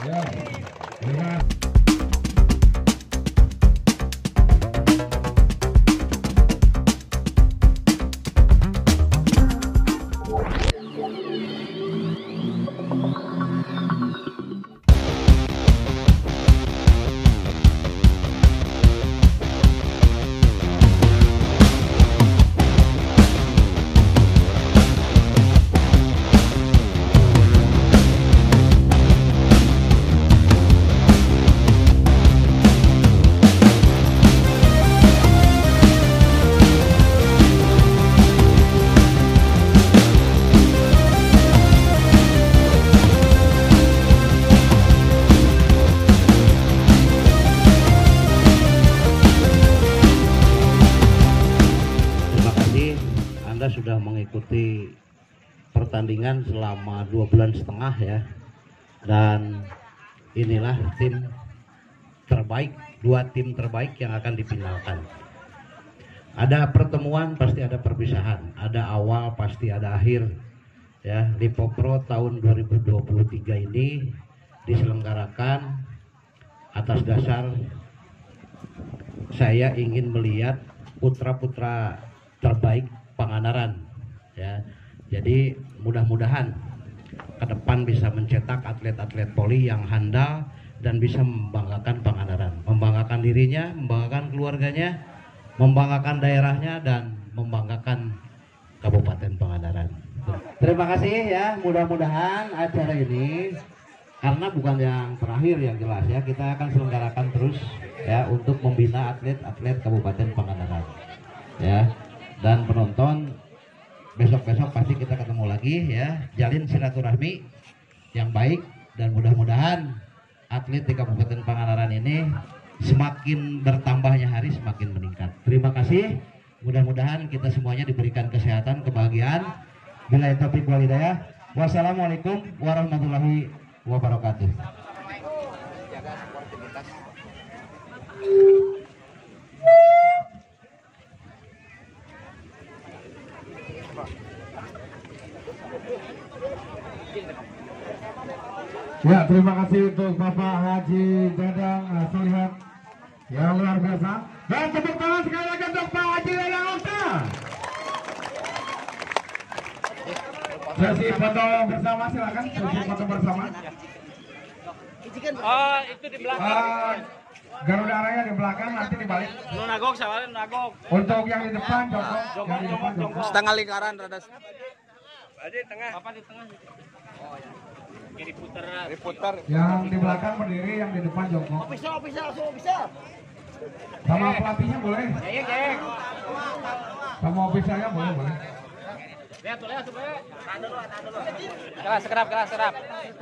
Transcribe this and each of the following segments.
Ya, dengan sudah mengikuti pertandingan selama 2,5 bulan ya, dan inilah tim terbaik, 2 tim terbaik yang akan dipinalkan. Ada pertemuan pasti ada perpisahan, ada awal pasti ada akhir ya. Lipo Pro tahun 2023 ini diselenggarakan atas dasar saya ingin melihat putra-putra terbaik Pangandaran ya. Jadi mudah-mudahan ke depan bisa mencetak atlet-atlet poli yang handal dan bisa membanggakan Pangandaran, membanggakan dirinya, membanggakan keluarganya, membanggakan daerahnya, dan membanggakan Kabupaten Pangandaran. Terima kasih ya, mudah-mudahan acara ini karena bukan yang terakhir yang jelas ya, kita akan selenggarakan terus ya untuk membina atlet-atlet Kabupaten Pangandaran ya. Dan penonton besok-besok pasti kita ketemu lagi ya, jalin silaturahmi yang baik, dan mudah-mudahan atlet di Kabupaten Pangandaran ini semakin bertambahnya hari semakin meningkat. Terima kasih, mudah-mudahan kita semuanya diberikan kesehatan, kebahagiaan. Billahi taufiq wal hidayah. Wassalamualaikum warahmatullahi wabarakatuh. ya, terima kasih untuk Bapak Haji Dadang Solihat yang luar biasa. Dan tepuk tangan sekali lagi untuk Pak Haji Dadang Okta. Sesi foto bersama, silakan sesi foto bersama. Oh, itu di belakang. Garuda Raya di belakang, nanti dibalik. Nagok, sawarin Nagok. Untuk yang di depan, Joko. Yang di depan, Joko. Setengah lingkaran rada. Di tengah. Apa di tengah? Oh ya. Kiri putar. Yang di belakang berdiri, yang di depan Joko. Bisa. Sama pelatihnya boleh. Ya. Sama ofisialnya boleh. Lihat tuh, tahan dulu. Keras.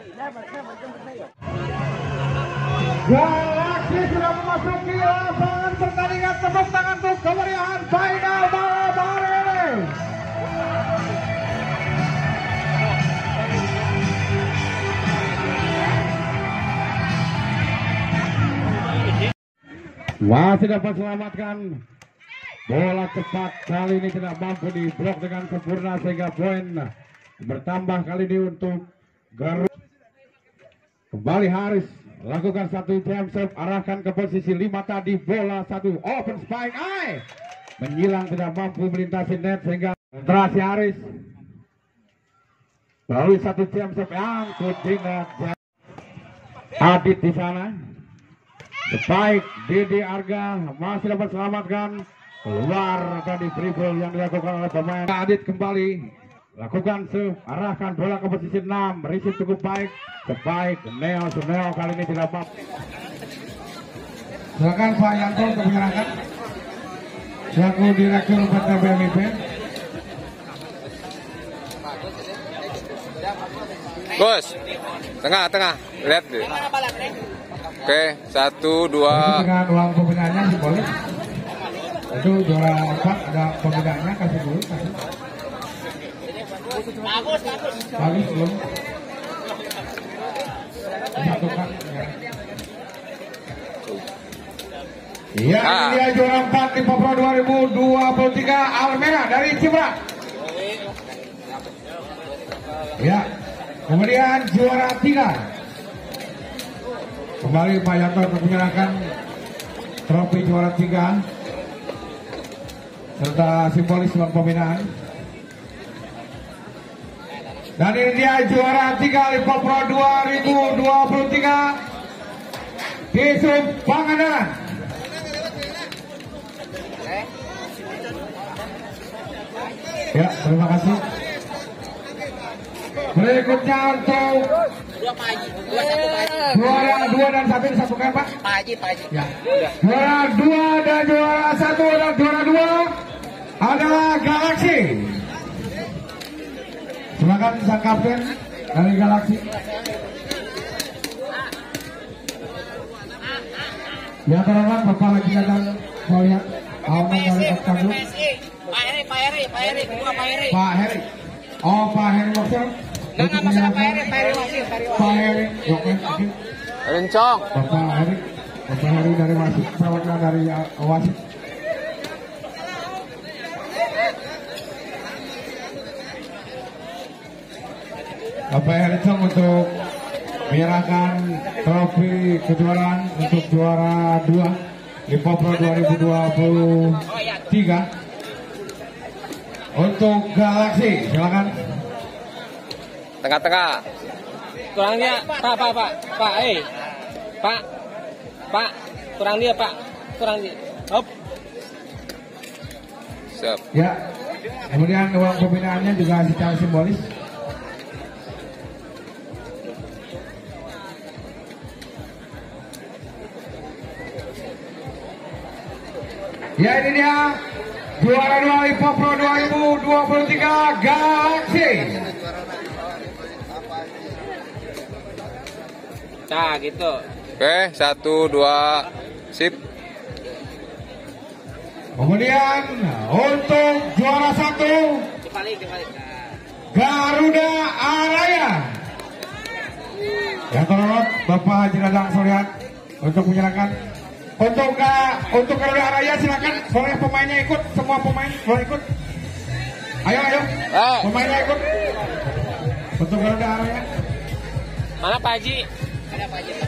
Galaksi sudah memasuki lapangan pertandingan. Tepuk tangan untuk kemeriahan final malam hari ini. Masih dapat selamatkan. Bola cepat kali ini tidak mampu diblok dengan sempurna sehingga poin bertambah kali ini untuk Garuda. Kembali Haris lakukan satu jam serve, arahkan ke posisi 5 tadi, bola satu open spike, menyilang tidak mampu melintasi net sehingga konsentrasi Haris. Lalu satu jam serve yang kudingat Adit di sana. Spike Didi Arga masih dapat selamatkan. Keluar tadi dribble yang dilakukan oleh pemain. Adit kembali lakukan serve, arahkan bola ke posisi 6, receive cukup baik. Spike Neo kali ini tidak mampu. Silakan Pak Yanto untuk menyerahkan selaku Direktur PT BMIP. Bos, tengah, lihat deh. Oke, 1, 2. Dengan uang pembinaannya sih boleh. Itu juara 4 ada pembinaannya, kasih dulu. Bagus belum? Satukan. Iya, ini dia juara 4 Lipo Pro 2023 Almera dari Cimarak. Ya, kemudian juara 3 Kembali Pak Yanto untuk menyerahkan trofi juara 3 serta simbolis uang pembinaan. Dan ini dia juara 3 Lipo Pro 2023 di Sub Pangandaran. Ya, terima kasih. Berikutnya untuk juara 2 dan 1 disatukan Pak. Pak Haji. Ya. Juara 2 dan juara 1 dan juara 2 adalah Galaxy. Silakan sang kapten dari Galaxy. Ya teman-teman, Bapak lagi datang mau lihat aman dari Oktago. Pak Heri, kedua Pak Heri. Pak Heri. Oh, Pak Heri Wakil. Enggak masalah Pak Heri Wasir. Pak Heri, oke. Rencong. Bapak Heri dari wasit, perwakilan dari wasit. Bapak Heri untuk menyerahkan trofi kejuaraan untuk juara 2 Lipo Pro 2023 untuk Galaxy. Silakan. Tengah-tengah. Kurang dia, Pak, kurang dia, Pak, kurang dia. Hop. Siap. Ya. Kemudian uang pembinaannya juga secara simbolis. Ya, ini dia juara 2 Lipo Pro 2023 Galaxy. Nah, gitu. Oke, 1, 2, sip. Kemudian untuk juara 1 Dibalik. Garuda Araya. Yang terhormat Bapak Haji Dadang Soryat untuk menyerahkan untuk Garuda Araya. Silakan, boleh pemainnya ikut, semua pemain boleh ikut. Ayo, pemainnya ikut untuk Garuda Araya. Mana Pak Haji? Ada Pak Haji.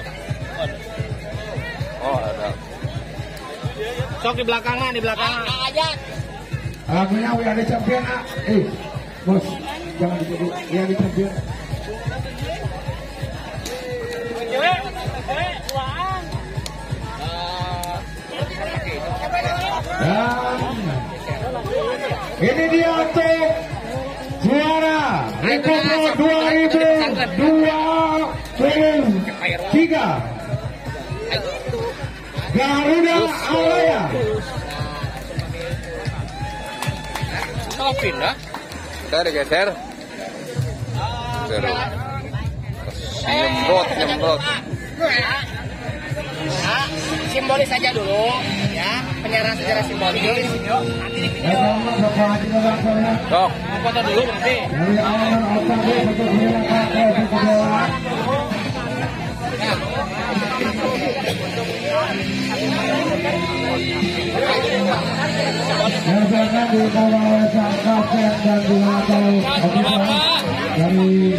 Oh, ada. Sok di belakangan. Aja. Lagunya We Are The Champion. Bos, jangan disebut We Are The Champion. Dan ini dia untuk juara Lipo Pro 2023 Garuda Araya. Kalau pindah, Kita digeser. Seru. Nyemprot. Ya, simbolis saja dulu, ya, penyerahan secara simbolis. Sok. Foto dulu nanti. Dari awal Oktago untuk menyerahkan trofi kejuaraan. Yang silakan dibawa oleh sang kapten dan juga ofisial dari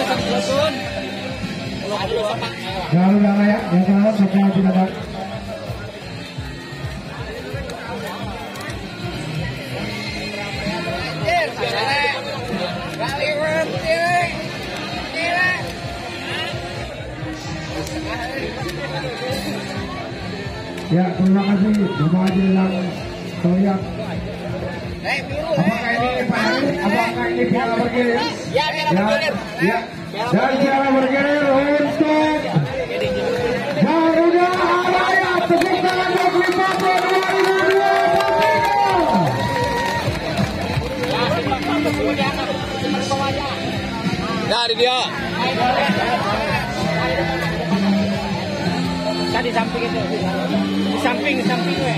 Garuda Raya. Yang terhormat Bapak Haji Dadang. Ya, terima kasih Bapak Haji Dadang Soryat. Apakah ini Pak Heri? Apakah ini piala bergilir? Ya, piala bergilir. Ya. Dan piala bergilir untuk Garuda Araya. Tepuk tangan untuk Lipo Pro 2023. Dari dia. Tadi samping itu. Di samping we.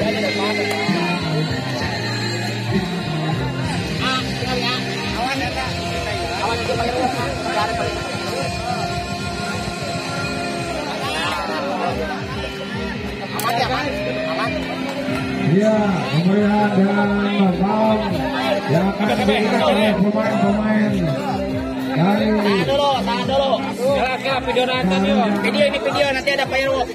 Iya, pemberian dan bom yang akan diberikan oleh pemain-pemain dari Tahan dulu. Kelak video nonton yuk. Video ini video nanti ada firework.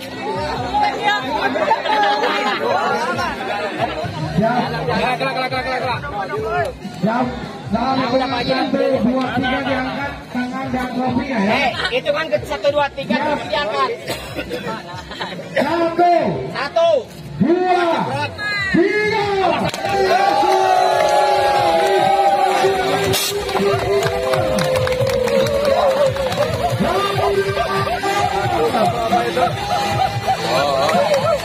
Kelak. Jam dalam satu dua tiga diangkat tangan dan trofinya ya. Itu kan 1 2 3 terus diangkat. 1 2 3.